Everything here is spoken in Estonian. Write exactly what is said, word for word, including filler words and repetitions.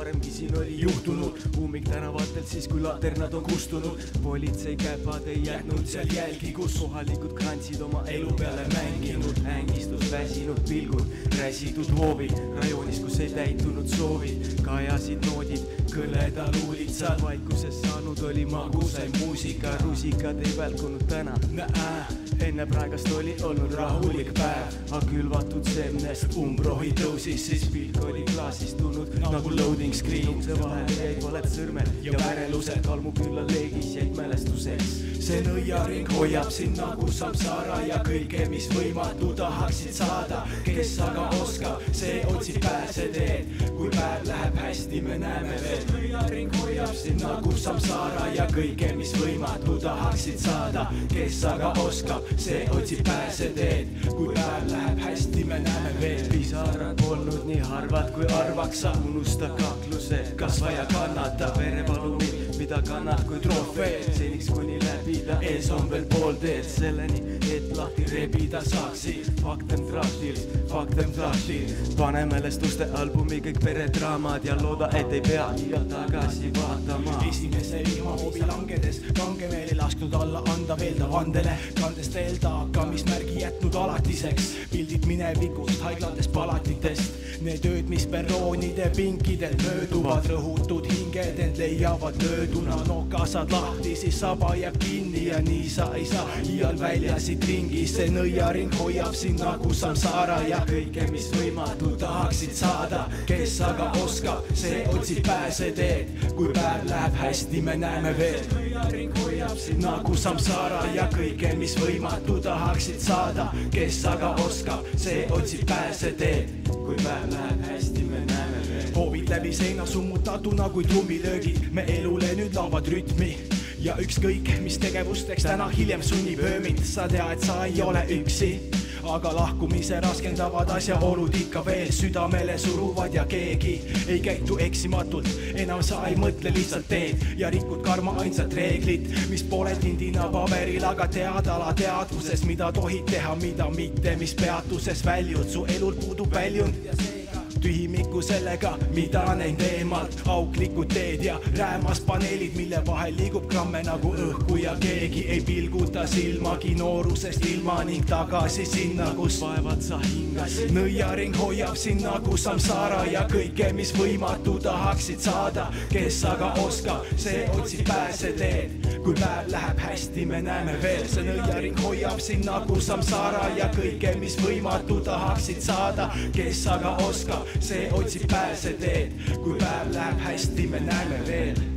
varemgi siin oli juhtunud. Ummik tänavatel siis kui laternad on kustunud. Politsei käpad ei jätnud seal jälgi, kus kohalikud krantsid oma elu peale mänginud. Ängistus väsinud pilgud, räsitud hoovid, rajoonis kus ei täitunud soovid. Kajasid noodid, kõleda luulid, seal vaikuses saanud oli magusai muusika. Rusikad ei välkunud täna, näe, enne praegast oli olnud rahulik päev. Aga külvatud semnest umbrohi tõusis, siis pilk oli klaasist tulnud nagu loading screen. See vahel jäid valed sõrmed ja värelused, kalmu külla leegis jäid mälestuseks. See nõiaring hoiab sind nagu samsara ja kõige, mis võimatu tahaksid saada. Kes aga oskab, see otsib pääseteed, kui päev läheb hästi, me näeme veel. Nõiaring hoiab sind nagu samsara ja kõige, mis võimatu tahaksid saada. Kes aga oskab, see otsib pääseteed, kui päev läheb hästi, me näeme veel. Pisarad polnud nii harvad kui arvaks sa, unusta kaklused, kasvaja kannata verevalumid, mida kannad kui trofee. Seniks kuni läbida, ees on veel pool teed selleni, et lahti rebida saaksid. Faktem trahtil, faktem trahtil, pane mälestuste albumi kõik peredraamad ja looda, et ei pea igal tagasi vaatama. Esimese vihmahoobi langedes kange meeli lasknud alla anda veel ta vandele, kandes veel taakamismärgi jätnud alatiseks. Pildid minevikust, haiglates, palatitest, need ööd, mis perroonide pinkidel mööduvad. Rõhutud hinged end leiavad mööduna, nokasad lahti, siis saba jääb kinni ja nii sa ei saa iial välja siit ringis. See nõiaring hoiab sind nagu samsara ja kõike, mis võimatu tahaksid saada. Kes aga oskab, see otsib pääseteed, kui päev läheb hästi, me näeme veel. Nõiaring hoiab sind nagu samsara ja kõike, mis võimatu tahaksid saada. Kes aga oskab, see otsib pääseteed, kui päev läheb hästi, me näeme veel. Hoovid läbi seina summutatuna kui trummilöögid, me elule nüüd laovad rütmi. Ja ükskõik, mis tegevusteks täna hiljem sunnib öömid, sa tea, et sa ei ole üksi. Aga lahkumise raskendavad asjaolud ikka veel südamele suruvad ja keegi ei käitu eksimatult. Enam sa ei mõtle, lihtsalt teed ja rikud karma ainsat reeglit, mis pole tindina paberil, aga tead ala teadvuses, mida tohid teha, mida mitte, mis peatuses väljud, su elul puudub väljund ja seega tühimikku sellega, mida näin teemalt. Auklikud teed ja räämas paneelid, mille vahel liigub gramme nagu õhku ja keegi ei pilguta silmagi noorusest ilma ning tagasi sinna, kus vaevad sa hingasid. Nõiaring hoiab sind nagu samsara ja kõike, mis võimatu tahaksid saada. Kes aga oskab, see otsib pääseteed, kui päev läheb hästi, me näeme veel. See nõiaring hoiab sind nagu samsara ja kõike, mis võimatu tahaksid saada. Kes aga oskab, see otsib pääseteed, kui päev läheb hästi, me näeme veel.